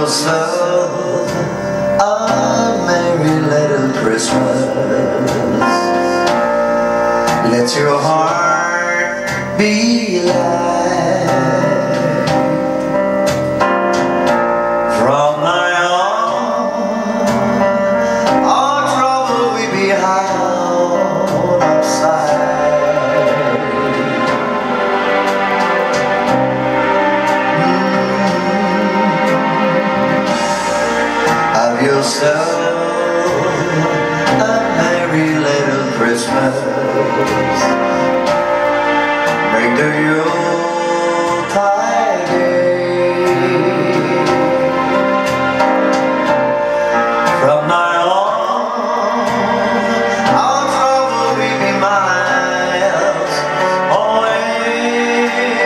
yourself a merry little Christmas. Let your heart be light. From now on, our trouble will be out of sight. Have yourself a merry little Christmas. Make the Yuletide gay. From now on, our trouble will be miles away.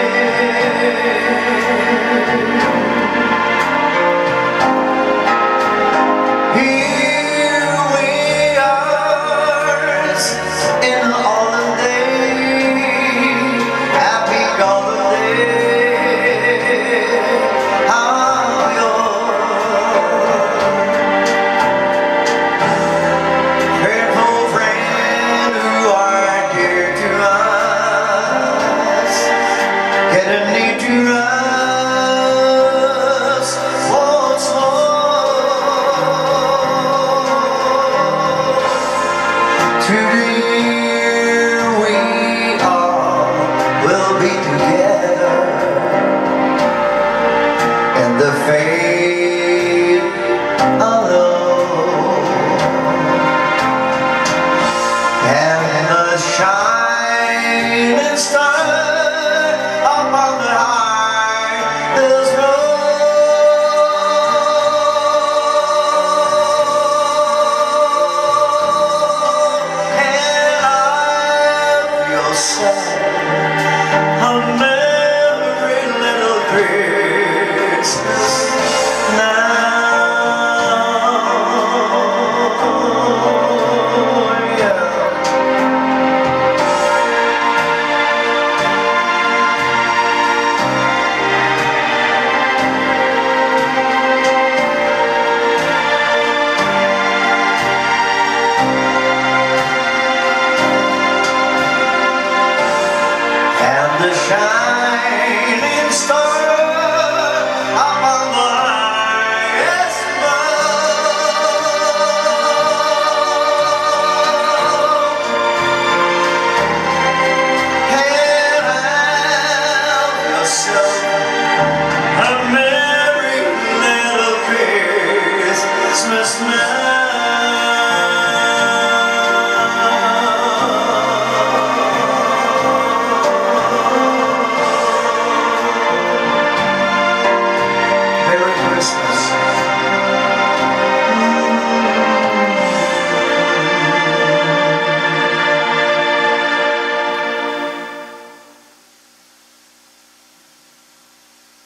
Here we are in holiday, happy holiday. How your faithful friend who are dear to us, getting near to us once more. Today we all will be together, and the fate alone, and the shining star upon the highest road. A merry little Christmas now. And the shine